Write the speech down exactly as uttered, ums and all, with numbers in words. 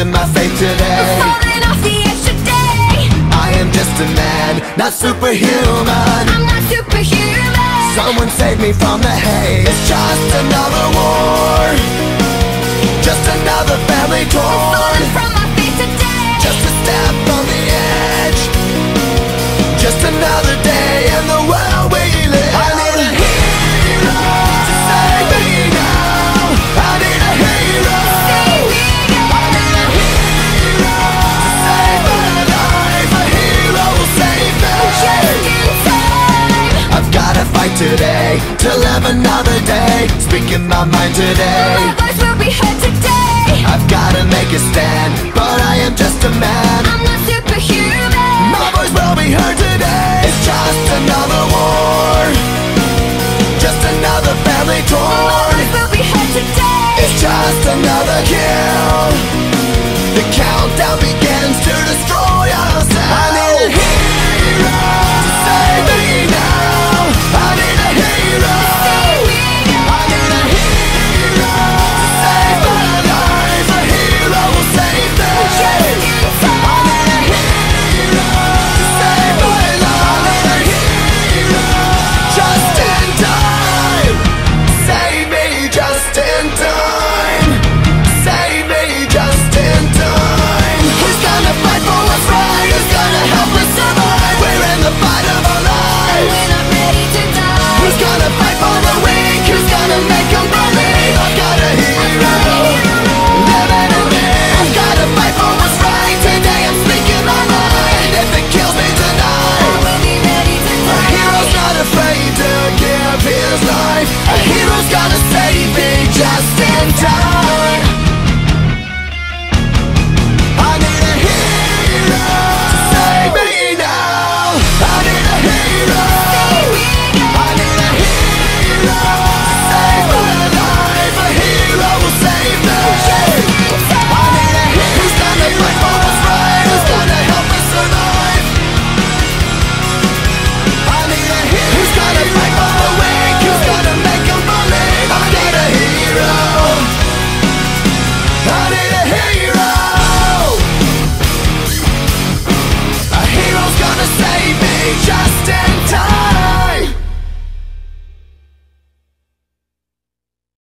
losing my faith today. I'm falling off the edge today. I am just a man, not superhuman. I'm not superhuman. Someone save me from the hate. It's just another war, just another family torn. Falling from my feet today. Just a step on the edge, just another day in the world we live. I need a hero to save me now. I need a hero. Save me now. I need a hero to save my life. A hero will save me. Just in time. I've gotta fight today to live another day, speaking my mind today. My voice will be heard today. I've gotta make a stand, but I am just a man. I'm not superhuman. My voice will be heard today. It's just another war, just another family My torn. voice will be heard today. It's just another kill. The countdown begins.